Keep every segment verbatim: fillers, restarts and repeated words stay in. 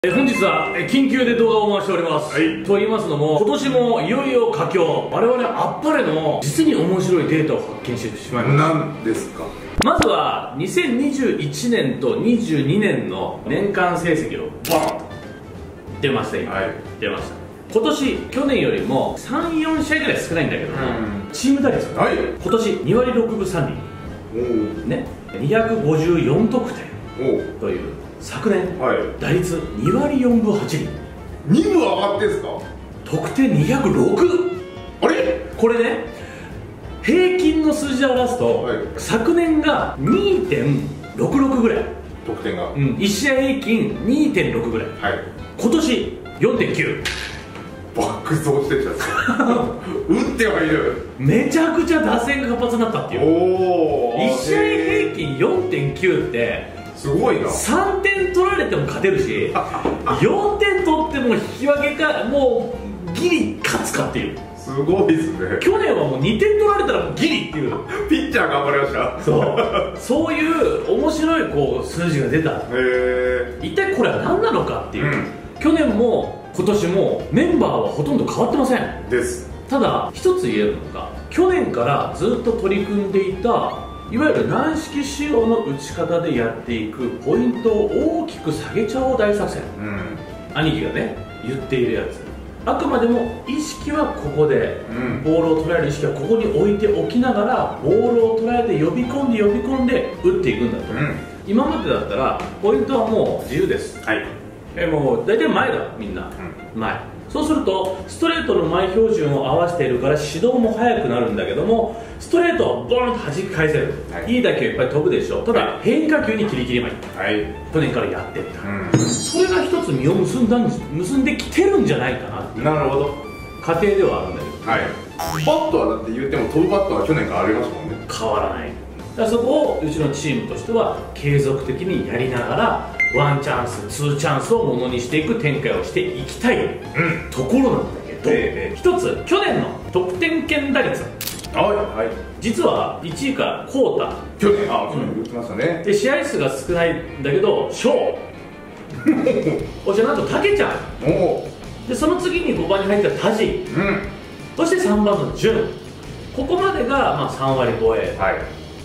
本日は緊急で動画を回しております、はい、と言いますのも、今年もいよいよ佳境、我々あっぱれの実に面白いデータを発見してしまいました。 何ですか？ まずはにせんにじゅういちねんとにじゅうにねんの年間成績をボーンと出ました。今、はい、出ました。今年去年よりもさん、よん試合ぐらい少ないんだけども、チーム打率、はい、今年にわりろくぶさんりんね、にひゃくごじゅうよんとくてんという、昨年、はい、打率にわりよんぶはちりん、 にぶ上がってんすか？ 得点にひゃくろく。 あれこれね、平均の数字で表すと、はい、昨年が にてんろくろく ぐらい、 得点が、 うん、いち試合平均 にてんろく ぐらい、はい、今年 よんてんきゅう。 爆増してきたんですよ打ってはいる。 めちゃくちゃ打線が活発になったっていう。おお、いち試合平均 よんてんきゅう ってすごいな。 さんてん取られても勝てるしよんてん取っても引き分けか、もうギリ勝つかっていう。 すごいですね。 去年はもうにてん取られたらもうギリっていう。 ピッチャー頑張りました。 そうそういう面白いこう数字が出た。へえ。一体これは何なのかっていう、うん、去年も今年もメンバーはほとんど変わってませんです。 ただ一つ言えるのが、去年からずっと取り組んでいたいわゆる軟式仕様の打ち方でやっていくポイントを大きく下げちゃおう大作戦、うん、兄貴がね言っているやつ。あくまでも意識はここで、うん、ボールを捉える意識はここに置いておきながら、ボールを捉えて呼び込んで呼び込んで打っていくんだと、うん、今までだったらポイントはもう自由です、はい、えもう大体前だみんな、うん、前。そうするとストレートの前標準を合わせているから始動も速くなるんだけども、ストレートをボーンと弾き返せる、はい、いい打球いっぱい飛ぶでしょ。ただ、はい、変化球に切り切りまい、はい、去年からやっていった、うん、それが一つ実を結んだん結んできてるんじゃないかなっていう。 なるほど。 過程ではあるんだけど、はい、 バットはだって言っても飛ぶバットは去年からありますもんね。 変わらない。だからそこをうちのチームとしては継続的にやりながら、ワンチャンスツーチャンスをものにしていく展開をしていきたい、うん、ところなんだけど、えー、一つ去年の得点圏打率、はいはい、実はいちいからコータ、 去年あ去年言ってましたね。 で試合数が少ないんだけど翔そしてなんとたけちゃん、おでその次にごばんに入ったタジ、うん、そしてさんばんのジュン、ここまでがまあさんわり超え、はい、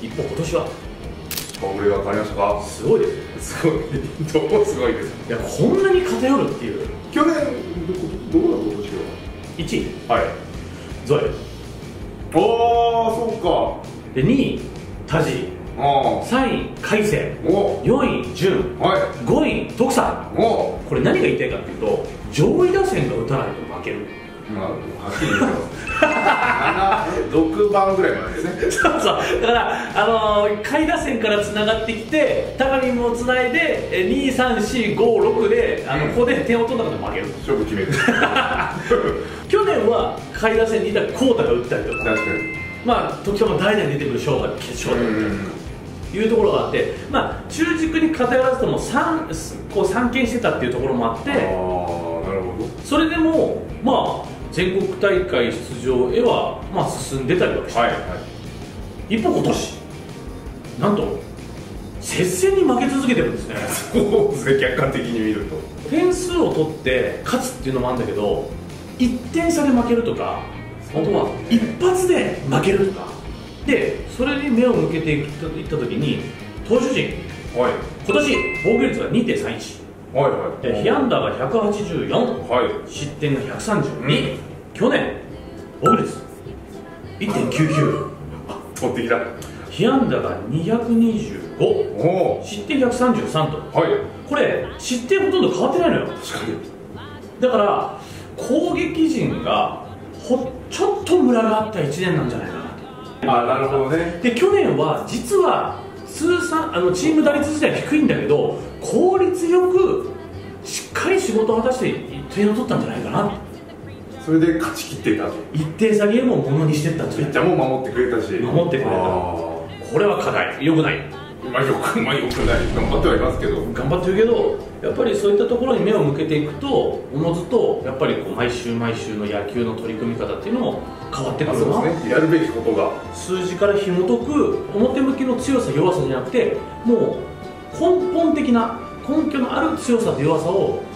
一方今年は顔ぶれが変わりましたか？ すごいですすごいどこすごいです。 いや、こんなに偏るっていう。 去年どこだ今年は？ いちいはいゾエ。 ああそうか。 でにいタジ、さんい海星、よんいジュン、はい、ごい徳さん。これ何が言いたいかっていうと、上位打線が打たないと負ける。 まあ、はっきり言ってます。ろくばんぐらいまでですね。 そうそう、だからあのー、下位打線からつながってきて、高見もつないでに、さん、し、ご、ろくであの、うん、ここで点を取らなかったら負ける。 勝負決める。 去年は下位打線にいたコータが打ったりとか、確かにまあ時たま代打に出てくる翔が決勝で打ったりとかいうところがあって、まあ中軸に偏らずとも三こう散見してたっていうところもあって、ああなるほど。それでもまあ全国大会出場へはまあ進んでたりはして、はいはい、一方今年なんと接戦に負け続けてるんですね。 そうですね、客観的に見ると点数を取って勝つっていうのもあるんだけど、いってん差で負けるとか、あとは一発で負けるとかで、それに目を向けていった時に投手陣、はい、今年防御率が にてんさんいち、はいはい、被安打がひゃくはちじゅうよん、はい、失点がひゃくさんじゅうに、うん、去年防御率 いってんきゅうきゅう、 あ取ってきた。 被安打がにひゃくにじゅうご、失点ひゃくさんじゅうさんと、はい、これ失点ほとんど変わってないのよ。確かに。だから攻撃陣がほちょっとムラがあったいちねんなんじゃないかなと。 あ、なるほどね。 で去年は実は通算あのチーム打率自体低いんだけど、効率よくしっかり仕事を果たして点を取ったんじゃないかな。 それで勝ち切っていたと。 一定差ゲームをものにしていったんじゃないかな。 ピッチャーも守ってくれたし、 守ってくれた。これは課題、よくない。 まあよく、まあ、よくない、頑張ってはいますけど、 頑張ってるけど、やっぱりそういったところに目を向けていくと、おのずとやっぱりこう毎週毎週の野球の取り組み方っていうのも変わってくるな。 そうですね、やるべきことが数字から紐解く表向きの強さ弱さじゃなくて、もう根本的な根拠のある強さと弱さを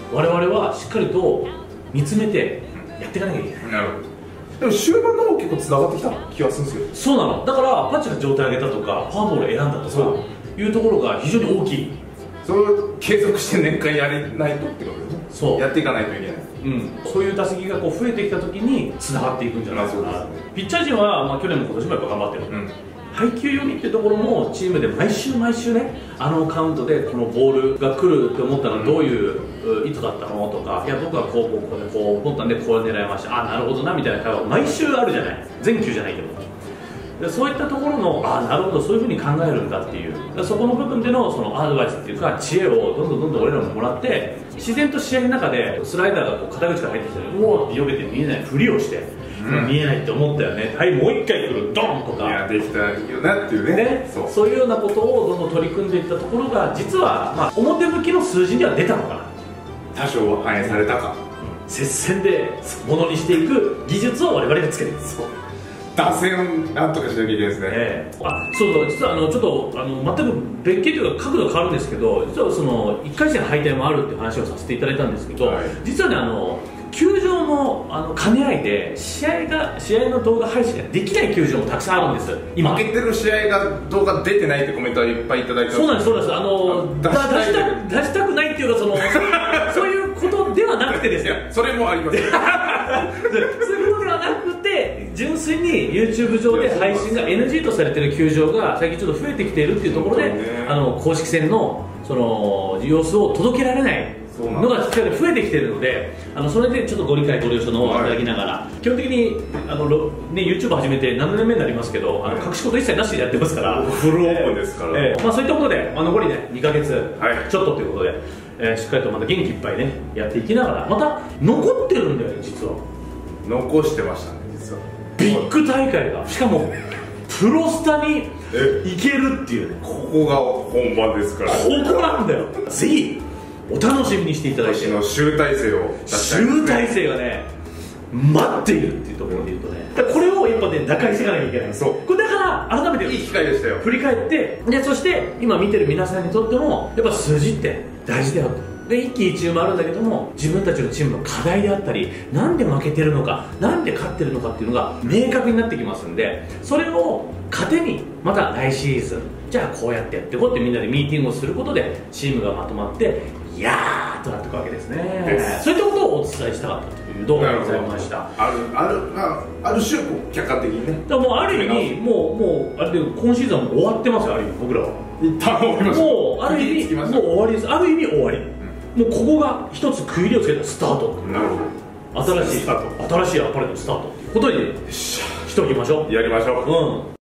我々はしっかりと見つめてやっていかなきゃいけない。 なるほど。でも終盤の方結構つながってきた気がするんですよ。そうなの。だからパッチが状態上げたとかフォアボールを選んだとかいうところが非常に大きい。 それを継続して年間やれないとってことですね。そうやっていかないといけない。 うん、そういう打席がこう増えてきたときにつながっていくんじゃないかな。 まあ、 ピッチャー陣は、まあ、去年も今年もやっぱ頑張ってる、うん、配球読みっていうところもチームで毎週毎週ね、あのカウントでこのボールが来るって思ったのはどういう意図だったのとか、いや僕はこうこうこうでこう思ったんでこれ狙いました、あなるほどなみたいな会話毎週あるじゃない、全球じゃないけど。でそういったところの、あなるほどそういうふうに考えるんだっていう、そこの部分でのそのアドバイスっていうか知恵をどんどんどんどん俺らももらって、自然と試合の中でスライダーがこう肩口から入ってきてうおーって避けて見えないふりをして、うん、見えないって思ったよね、はいもう一回来るドンとか、 いやできたよなっていうね、 ね、そう、そういうようなことをどんどん取り組んでいったところが実は、まあ、表向きの数字には出たのかな、 多少は反映されたか、 うん、接戦でものにしていく技術を我々がつけている。 打線をなんとかしなきゃいけないですね、えー、あそうそう、実はあのちょっとあの全く別件というか角度変わるんですけど、実はそのいっかい戦敗退もあるっていう話をさせていただいたんですけど、はい、実はねあの球場のあの兼ね合いで試合が試合の動画配信ができない球場もたくさんあるんです。 今負けてる試合が動画出てないってコメントはいっぱいいただいてます。 そうなんですそうなんです、あの出した出したくないっていうかそのそういうことではなくてですよ。 それもあります。 そういうことではなくて、純粋に YouTube 上で配信が エヌジー とされている球場が最近ちょっと増えてきているっていうところで、あの公式戦のその様子を届けられないのが増えてきているので、あのそれでちょっとご理解ご了承の方をいただきながら、はい、基本的にあの、ね、YouTube 始めてななねんめになりますけど、あの隠し事一切なしでやってますから、 フルオープンですから、 えーえーまあ、そういったことで、まあ、残りねにかげつちょっとということで、はい、えー、しっかりとまた元気いっぱいねやっていきながら、また残ってるんだよね実は。 残してましたね実は。 ビッグ大会がしかもプロスタに行けるっていうね、 ここが本番ですから、 ここなんだよ。ぜひお楽しみにしていただいて、 の集大成を出したいですね。 集大成がね待っているっていうところでいうとね、これをやっぱね打開していかなきゃいけない。そうこれだから改めていい機会でしたよ。 振り返って、でそして今見てる皆さんにとってもやっぱ数字って大事だよと。で一喜一憂もあるんだけども、自分たちのチームの課題であったり、なんで負けてるのかなんで勝ってるのかっていうのが明確になってきますんで、それを糧にまた来シーズンじゃあこうやってやっていこうってみんなでミーティングをすることでチームがまとまっていやーっとなっていくわけですね。そういったことをお伝えしたかったという動画でございました。 あるあるあある種客観的にね。 だからもうある意味もうもうあれで今シーズンはもう終わってますよ、ある意味僕らは。 一旦終わりました。 もうある意味もう終わりです。ある意味終わり。もうここが一つ区切りをつけたスタート。 なるほど。 新しい新しいアパレルのスタートということにしておきましょう。 やりましょう。 うん。